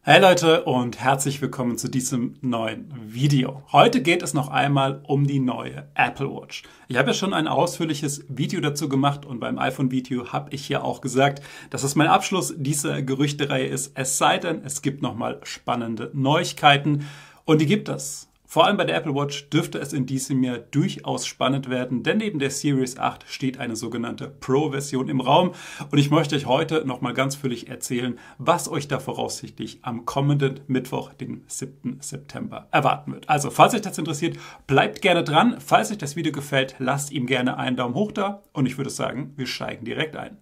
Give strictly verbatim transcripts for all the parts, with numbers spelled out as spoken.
Hey Leute und herzlich willkommen zu diesem neuen Video. Heute geht es noch einmal um die neue Apple Watch. Ich habe ja schon ein ausführliches Video dazu gemacht und beim iPhone-Video habe ich ja auch gesagt, dass es mein Abschluss dieser Gerüchtereihe ist, es sei denn, es gibt nochmal spannende Neuigkeiten und die gibt es. Vor allem bei der Apple Watch dürfte es in diesem Jahr durchaus spannend werden, denn neben der Series acht steht eine sogenannte Pro-Version im Raum und ich möchte euch heute nochmal ganz füllig erzählen, was euch da voraussichtlich am kommenden Mittwoch, den siebten September, erwarten wird. Also, falls euch das interessiert, bleibt gerne dran. Falls euch das Video gefällt, lasst ihm gerne einen Daumen hoch da und ich würde sagen, wir steigen direkt ein.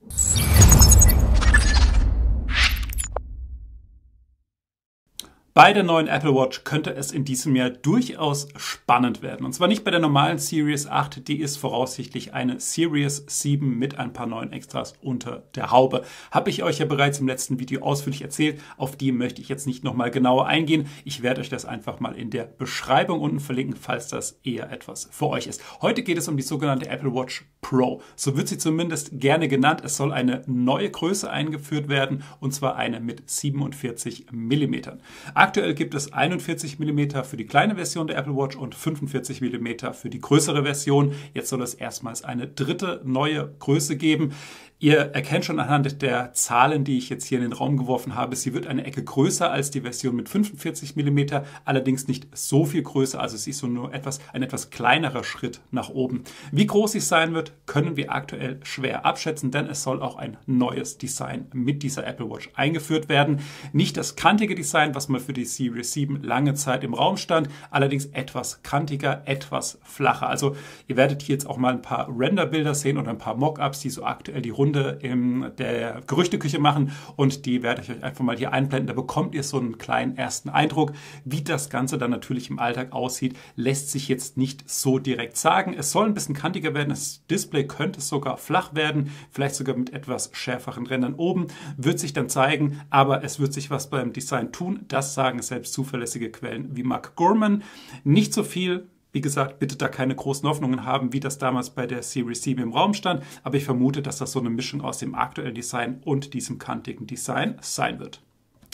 Bei der neuen Apple Watch könnte es in diesem Jahr durchaus spannend werden. Und zwar nicht bei der normalen Series acht, die ist voraussichtlich eine Series sieben mit ein paar neuen Extras unter der Haube. Habe ich euch ja bereits im letzten Video ausführlich erzählt. Auf die möchte ich jetzt nicht nochmal genauer eingehen. Ich werde euch das einfach mal in der Beschreibung unten verlinken, falls das eher etwas für euch ist. Heute geht es um die sogenannte Apple Watch Pro. So wird sie zumindest gerne genannt. Es soll eine neue Größe eingeführt werden, und zwar eine mit siebenundvierzig Millimeter. Aktuell gibt es einundvierzig Millimeter für die kleine Version der Apple Watch und fünfundvierzig Millimeter für die größere Version. Jetzt soll es erstmals eine dritte neue Größe geben. Ihr erkennt schon anhand der Zahlen, die ich jetzt hier in den Raum geworfen habe, sie wird eine Ecke größer als die Version mit fünfundvierzig Millimeter, allerdings nicht so viel größer, also es ist so nur etwas, ein etwas kleinerer Schritt nach oben. Wie groß sie sein wird, können wir aktuell schwer abschätzen, denn es soll auch ein neues Design mit dieser Apple Watch eingeführt werden. Nicht das kantige Design, was mal für die Series sieben lange Zeit im Raum stand, allerdings etwas kantiger, etwas flacher. Also ihr werdet hier jetzt auch mal ein paar Renderbilder sehen und ein paar Mockups, die so aktuell die Runde in der Gerüchteküche machen und die werde ich euch einfach mal hier einblenden. Da bekommt ihr so einen kleinen ersten Eindruck. Wie das Ganze dann natürlich im Alltag aussieht, lässt sich jetzt nicht so direkt sagen. Es soll ein bisschen kantiger werden. Das Display könnte sogar flach werden, vielleicht sogar mit etwas schärferen Rändern oben. Wird sich dann zeigen, aber es wird sich was beim Design tun. Das sagen selbst zuverlässige Quellen wie Mark Gurman. Nicht so viel. Wie gesagt, bitte da keine großen Hoffnungen haben, wie das damals bei der Series sieben im Raum stand. Aber ich vermute, dass das so eine Mischung aus dem aktuellen Design und diesem kantigen Design sein wird.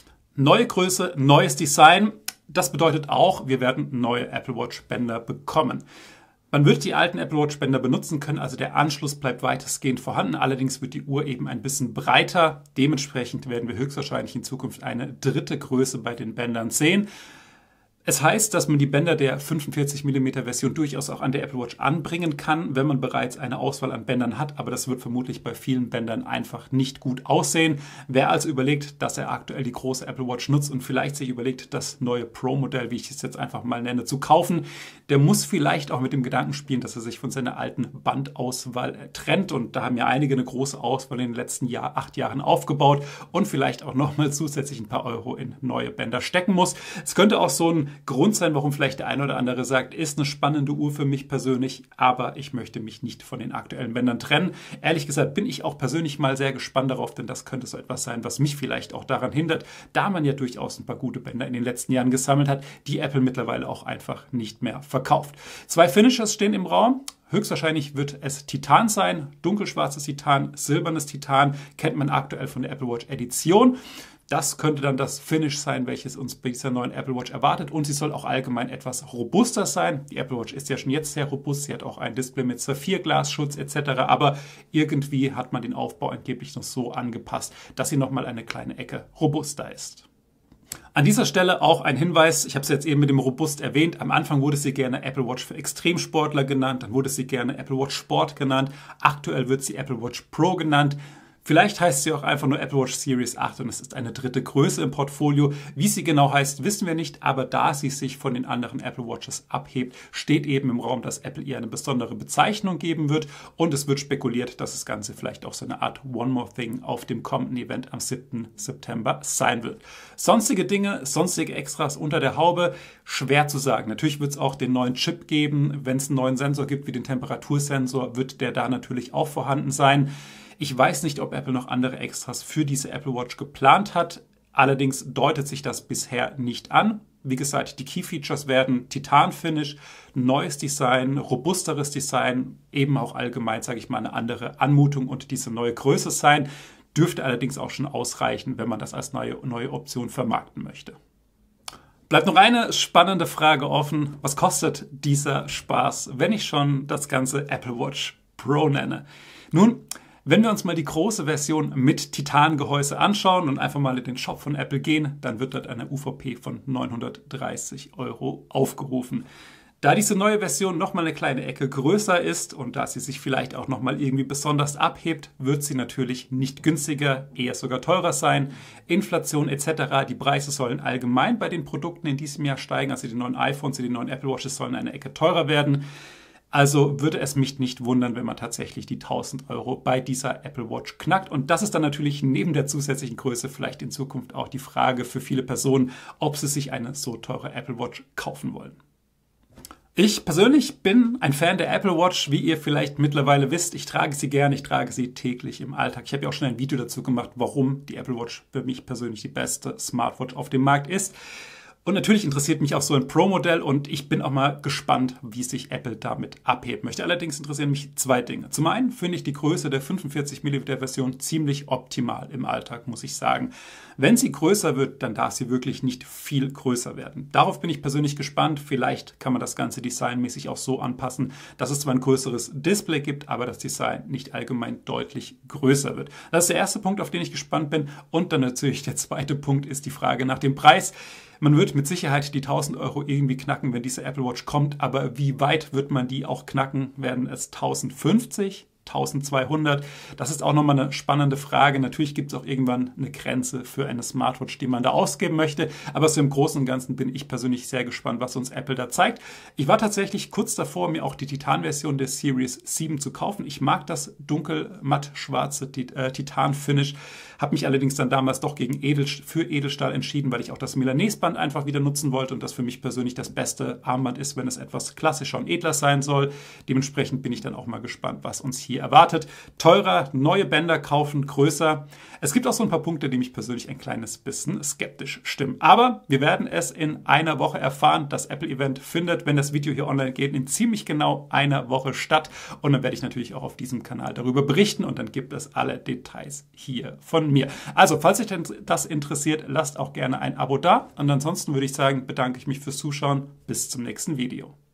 Neue Größe, neues Design. Das bedeutet auch, wir werden neue Apple Watch Bänder bekommen. Man wird die alten Apple Watch Bänder benutzen können, also der Anschluss bleibt weitestgehend vorhanden. Allerdings wird die Uhr eben ein bisschen breiter. Dementsprechend werden wir höchstwahrscheinlich in Zukunft eine dritte Größe bei den Bändern sehen. Es heißt, dass man die Bänder der fünfundvierzig Millimeter Version durchaus auch an der Apple Watch anbringen kann, wenn man bereits eine Auswahl an Bändern hat, aber das wird vermutlich bei vielen Bändern einfach nicht gut aussehen. Wer also überlegt, dass er aktuell die große Apple Watch nutzt und vielleicht sich überlegt, das neue Pro-Modell, wie ich es jetzt einfach mal nenne, zu kaufen, der muss vielleicht auch mit dem Gedanken spielen, dass er sich von seiner alten Bandauswahl trennt, und da haben ja einige eine große Auswahl in den letzten Jahr, acht Jahren aufgebaut und vielleicht auch nochmal zusätzlich ein paar Euro in neue Bänder stecken muss. Es könnte auch so ein Grund sein, warum vielleicht der eine oder andere sagt, ist eine spannende Uhr für mich persönlich, aber ich möchte mich nicht von den aktuellen Bändern trennen. Ehrlich gesagt bin ich auch persönlich mal sehr gespannt darauf, denn das könnte so etwas sein, was mich vielleicht auch daran hindert, da man ja durchaus ein paar gute Bänder in den letzten Jahren gesammelt hat, die Apple mittlerweile auch einfach nicht mehr verkauft. Zwei Finishes stehen im Raum. Höchstwahrscheinlich wird es Titan sein, dunkelschwarzes Titan, silbernes Titan, kennt man aktuell von der Apple Watch Edition. Das könnte dann das Finish sein, welches uns bei dieser neuen Apple Watch erwartet, und sie soll auch allgemein etwas robuster sein. Die Apple Watch ist ja schon jetzt sehr robust, sie hat auch ein Display mit Saphirglasschutz et cetera, aber irgendwie hat man den Aufbau angeblich noch so angepasst, dass sie nochmal eine kleine Ecke robuster ist. An dieser Stelle auch ein Hinweis, ich habe es jetzt eben mit dem Robust erwähnt, am Anfang wurde sie gerne Apple Watch für Extremsportler genannt, dann wurde sie gerne Apple Watch Sport genannt, aktuell wird sie Apple Watch Pro genannt. Vielleicht heißt sie auch einfach nur Apple Watch Series acht und es ist eine dritte Größe im Portfolio. Wie sie genau heißt, wissen wir nicht, aber da sie sich von den anderen Apple Watches abhebt, steht eben im Raum, dass Apple ihr eine besondere Bezeichnung geben wird, und es wird spekuliert, dass das Ganze vielleicht auch so eine Art One More Thing auf dem kommenden Event am siebten September sein wird. Sonstige Dinge, sonstige Extras unter der Haube, schwer zu sagen. Natürlich wird es auch den neuen Chip geben. Wenn es einen neuen Sensor gibt, wie den Temperatursensor, wird der da natürlich auch vorhanden sein. Ich weiß nicht, ob Apple noch andere Extras für diese Apple Watch geplant hat. Allerdings deutet sich das bisher nicht an. Wie gesagt, die Key Features werden Titan-Finish, neues Design, robusteres Design, eben auch allgemein, sage ich mal, eine andere Anmutung und diese neue Größe sein. dürfte allerdings auch schon ausreichen, wenn man das als neue, neue Option vermarkten möchte. Bleibt noch eine spannende Frage offen. Was kostet dieser Spaß, wenn ich schon das ganze Apple Watch Pro nenne? Nun, wenn wir uns mal die große Version mit Titangehäuse anschauen und einfach mal in den Shop von Apple gehen, dann wird dort eine U V P von neunhundertdreißig Euro aufgerufen. Da diese neue Version nochmal eine kleine Ecke größer ist und da sie sich vielleicht auch nochmal irgendwie besonders abhebt, wird sie natürlich nicht günstiger, eher sogar teurer sein. Inflation et cetera. Die Preise sollen allgemein bei den Produkten in diesem Jahr steigen, also die neuen iPhones, die neuen Apple Watches sollen eine Ecke teurer werden. Also würde es mich nicht wundern, wenn man tatsächlich die tausend Euro bei dieser Apple Watch knackt. Und das ist dann natürlich neben der zusätzlichen Größe vielleicht in Zukunft auch die Frage für viele Personen, ob sie sich eine so teure Apple Watch kaufen wollen. Ich persönlich bin ein Fan der Apple Watch, wie ihr vielleicht mittlerweile wisst. Ich trage sie gerne, ich trage sie täglich im Alltag. Ich habe ja auch schon ein Video dazu gemacht, warum die Apple Watch für mich persönlich die beste Smartwatch auf dem Markt ist. Und natürlich interessiert mich auch so ein Pro-Modell und ich bin auch mal gespannt, wie sich Apple damit abheben möchte. Allerdings interessieren mich zwei Dinge. Zum einen finde ich die Größe der fünfundvierzig Millimeter Version ziemlich optimal im Alltag, muss ich sagen. Wenn sie größer wird, dann darf sie wirklich nicht viel größer werden. Darauf bin ich persönlich gespannt. Vielleicht kann man das Ganze designmäßig auch so anpassen, dass es zwar ein größeres Display gibt, aber das Design nicht allgemein deutlich größer wird. Das ist der erste Punkt, auf den ich gespannt bin. Und dann natürlich der zweite Punkt ist die Frage nach dem Preis. Man wird mit Sicherheit die tausend Euro irgendwie knacken, wenn diese Apple Watch kommt, aber wie weit wird man die auch knacken? Werden es tausendfünfzig? eintausendzweihundert. Das ist auch nochmal eine spannende Frage. Natürlich gibt es auch irgendwann eine Grenze für eine Smartwatch, die man da ausgeben möchte. Aber so im Großen und Ganzen bin ich persönlich sehr gespannt, was uns Apple da zeigt. Ich war tatsächlich kurz davor, mir auch die Titan-Version der Series sieben zu kaufen. Ich mag das dunkel matt schwarze Titan-Finish. Habe mich allerdings dann damals doch gegen Edel, für Edelstahl entschieden, weil ich auch das Milanese-Band einfach wieder nutzen wollte und das für mich persönlich das beste Armband ist, wenn es etwas klassischer und edler sein soll. Dementsprechend bin ich dann auch mal gespannt, was uns hier erwartet. Teurer, neue Bänder kaufen, größer. Es gibt auch so ein paar Punkte, die mich persönlich ein kleines bisschen skeptisch stimmen. Aber wir werden es in einer Woche erfahren. Das Apple-Event findet, wenn das Video hier online geht, in ziemlich genau einer Woche statt. Und dann werde ich natürlich auch auf diesem Kanal darüber berichten und dann gibt es alle Details hier von mir. Also, falls euch das interessiert, lasst auch gerne ein Abo da. Und ansonsten würde ich sagen, bedanke ich mich fürs Zuschauen. Bis zum nächsten Video.